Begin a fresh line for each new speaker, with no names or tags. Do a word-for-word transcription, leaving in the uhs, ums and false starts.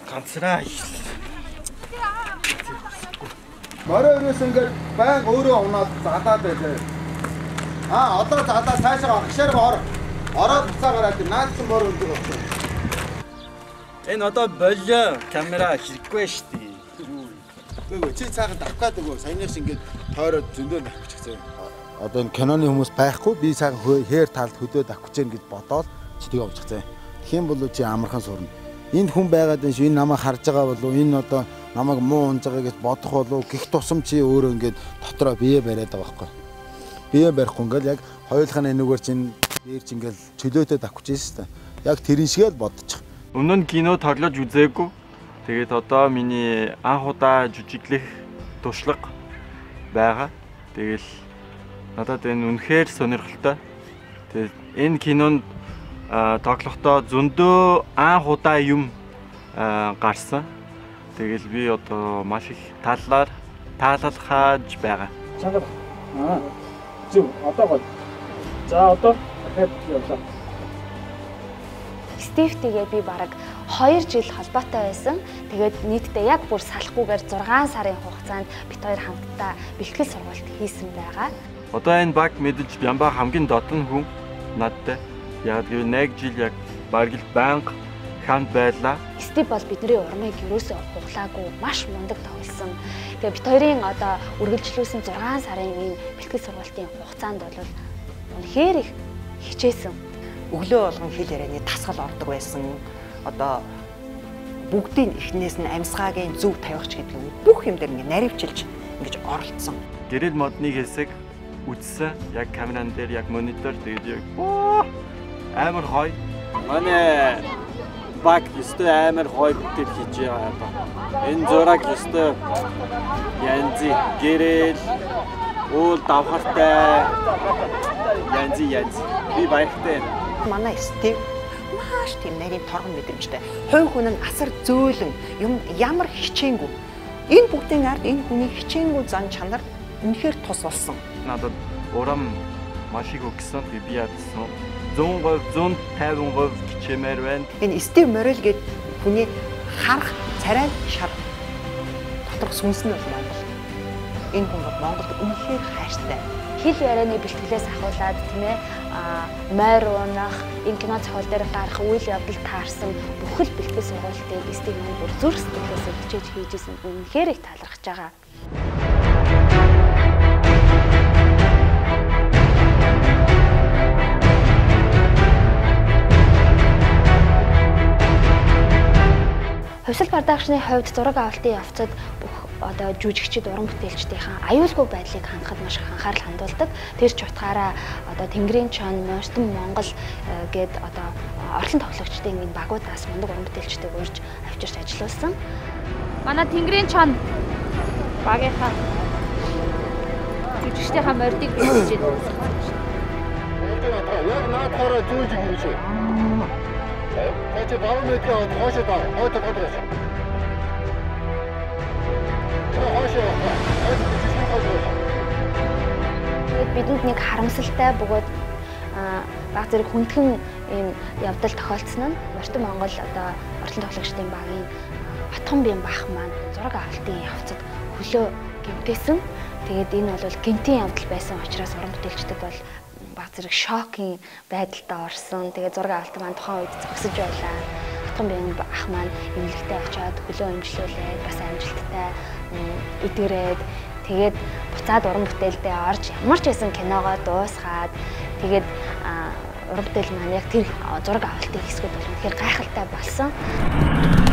ганцраа.
Морой өрөөс ингээд байн өөрөө унаад задаад байлаа. Аа одоо задаа цаашаа агшаар ор. Ороод буцаа гараад наад чинь мор өндөг болсон.
Энэ одоо болоо камера хэрэггүй шүү дээ.
Үгүй чи цаахан давхгаад өгөө. Саянаас ингээд тойроод зөндөө авчих гэсэн. Одоо энэ киноны хүмүүс байхгүй би цаахан хээр талд хөдөөд авах гэж гэж бодоод чи тийг авчих гэсэн. Тэгхийн бол чи амархан сурна. Энд хүн байгаад энэ энэ намайг харж байгаа болов энэ одоо намайг муу унж байгаа гэж бодох болов гих тусам чи өөрөө ингээд дотроо бие бариад байгаа байхгүй. Бие барихгүй ингээд яг хоёулахны нүгээр чинь дээр чи ингээд чөлөөтэй давхиж байсан шүү дээ. Яг тэрэн шиг л бодчих.
Өмнө нь кино тоглож үзээгүй. Тэгээд одоо миний анх удаа жүжиглэх туршлага байгаа. Тэгэл надад энэ үнэхээр сонирхолтой. Тэгээд энэ кинонд тоглохдоо зөндөө анх удаа юм гарсан. Тэгэл би одоо маш их талаар таалалхаж байгаа.
Чанга. Аа. Зүг одоо гол. За одоо дахиад явлаа.
Стивтэйгээ би бараг хоёр жил холбоотой байсан. Тэгээд нийтдээ яг бүр салахгүйгээр зургаан сарын хугацаанд бид хоёр хамтдаа бэлтгэл сургалт хийсэн байгаа.
Одоо энэ баг мэдж Бямба хамгийн дотн хүн надтай. Яг л нэг жил яг бараг л банк хамт байлаа.
Стив бол бидний урмыг юусоо хуглаагүй маш мундаг тоглосон. Тэгээд бид хоёрын одоо үргэлжлүүлсэн зургаан сарын энэ бэлтгэл сургалтын хугацаанд бол үнэхээр их хичээсэн.
Өглөө болгон хэл ярианы тасгал ордог байсан. Одоо бүгдийн эхнээс нь амьсгаагийн зөв тавихч гэдэг нь бүх юм дээр ингэ наривчилж ингэж оролцсон.
Гэрэл модны хэсэг үзсэн. Яг камеран дээр яг монитор тэгээд яг амар хой. Манай баг өстой амар хой бүтээр хийж байгаа. Энэ зураг өстой янзи гэрэл уул давхартай янзи янзи. Би баяртай.
Манай Стив маш тийм нарийн торгон мэдрэмжтэй. Хувь хүн нь асар зөөлөн юм ямар хичээнгүй. Энэ бүгдийн ард энэ хүний хичээнгүй зан чанар үнэхээр тус болсон.
Надад урам маш их өгсөн. Би ядсан. зуун хувь, зуун тавин хувь хичээмээр байна.
Энэ Стив Морел гэдэг хүний харах царай шар доторх сүнс нь бол Монгол. Энэ хүн бол Монголд үнэхээр хайртай.
Хэл ярианы бэлтгэлээс ахуулаад тийм ээ мойр уунах энэ кино зохиол дээр гарах үйл явдал таарсан бүхэл бэлтгэл сургалтыг Стив бүр зүрх сэтгэлээс хичээж хийжсэн үнэхээр их талархаж байгаа. Хувьсал продакшны хувьд зураг авалтын явцад бүх одоо жүжигчид уран бүтээлчдийн аюулгүй байдлыг хангахад маш их анхаарал хандуулдаг. Тэр ч утгаараа одоо Тэнгэрийн чон, Морьтон Монгол гээд одоо орлон тоглогчдын энэ багуудаас мундаг уран бүтээлчдийг урьж авчирч ажилласан.
Манай Тэнгэрийн чон багийнхаа жүжигчдийн морьдыг бэлдэж байна.
Яг наадахаараа зүүж ирж байна. Тэгэ баруунаа хоошоо даа. Хоошоо хоошоо.
Тэгээд бидэнд нэг харамсалтай бөгөөд баг зэрэг хүндхэн ийм явдал тохиолдсон нь Морьтон Монгол одоо орлон тоглогчдын багийн Батхан Бян бах маань зураг авалтын явцад хөлөө гэмтээсэн. Тэгээд энэ бол гэмтийн явдал байсан учраас уран бүтээлчдэд бол баг зэрэг шокийн байдалд орсон. Тэгээд зураг авалт маань тухайн үед зогсож байлаа. Батхан Бян ах маань эмнэлэгтээ очиод хөлөө өмчлүүлээд бас амжилттай эдгэрээд тэгээд буцаад уран бүтээлдээ орж ямар ч байсан киногоо дуусгаад тэгээд уран бүтээл маань яг тэр зураг авалтын хэсгүүд бол үнэхээр гайхалтай болсон.